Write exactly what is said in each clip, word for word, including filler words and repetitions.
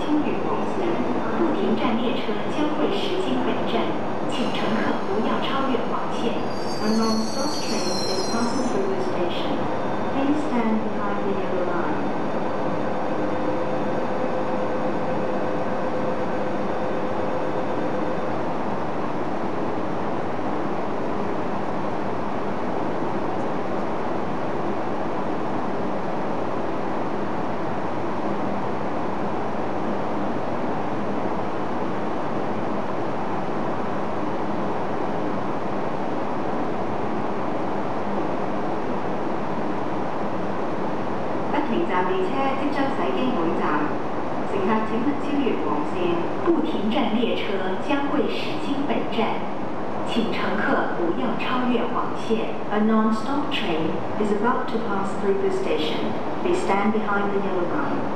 京与黄线，不停站列车将会驶经本站，请乘客不要超越黄线。A non-stop train is passing through the station. Please stand behind the yellow line. 停站列車即將駛經本站，乘客請勿超越黃線。 不停站列車將會駛經本站，請乘客不要超越黃線。A non-stop train is about to pass through the station. Please stand behind the yellow line.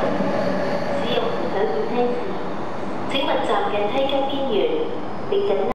請勿站近梯級邊緣，並緊握